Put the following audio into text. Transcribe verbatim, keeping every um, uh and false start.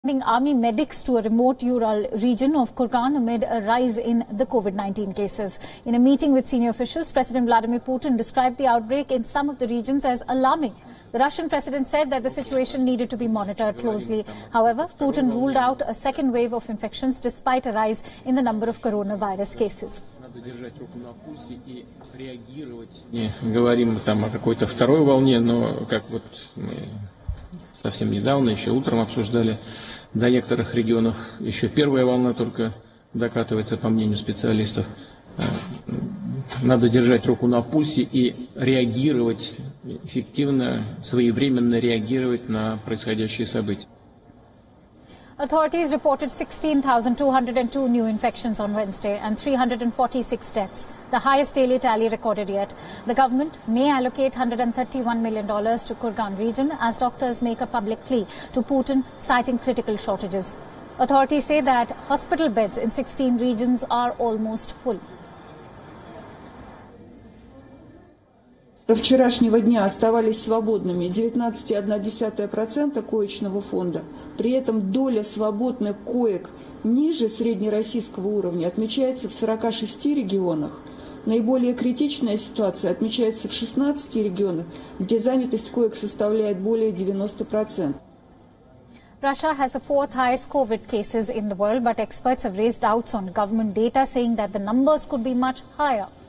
Sending army medics to a remote Ural region of Kurgan amid a rise in the COVID nineteen cases. In a meeting with senior officials, President Vladimir Putin described the outbreak in some of the regions as alarming. The Russian president said that the situation needed to be monitored closely. However, Putin ruled out a second wave of infections despite a rise in the number of coronavirus cases. Не говорим там о какой-то второй волне, но как вот мы совсем недавно, еще утром обсуждали, до некоторых регионов еще первая волна только докатывается, по мнению специалистов. Надо держать руку на пульсе и реагировать эффективно, своевременно реагировать на происходящие события. Authorities reported sixteen thousand two hundred two new infections on Wednesday and three hundred forty-six deaths, the highest daily tally recorded yet. The government may allocate one hundred thirty-one million dollars to Kurgan region as doctors make a public plea to Putin, citing critical shortages. Authorities say that hospital beds in sixteen regions are almost full. До вчерашнего дня оставались свободными девятнадцать целых одна десятая процента коечного фонда. При этом доля свободных коек ниже среднероссийского уровня отмечается в сорока шести регионах. Наиболее критичная ситуация отмечается в шестнадцати регионах, где занятость коек составляет более девяноста процентов. Russia has the fourth highest COVID cases in the world, but experts have raised doubts on government data, saying that the numbers could be much higher.